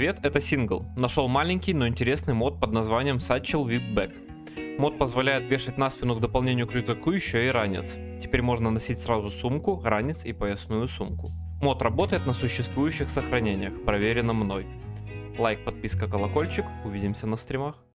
Привет, это Сингл. Нашел маленький, но интересный мод под названием Satchel Whip Bag. Мод позволяет вешать на спину к дополнению к рюкзаку еще и ранец. Теперь можно носить сразу сумку, ранец и поясную сумку. Мод работает на существующих сохранениях, проверено мной. Лайк, подписка, колокольчик. Увидимся на стримах.